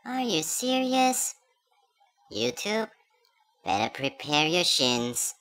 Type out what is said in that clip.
Are you serious? YouTube, better prepare your shins.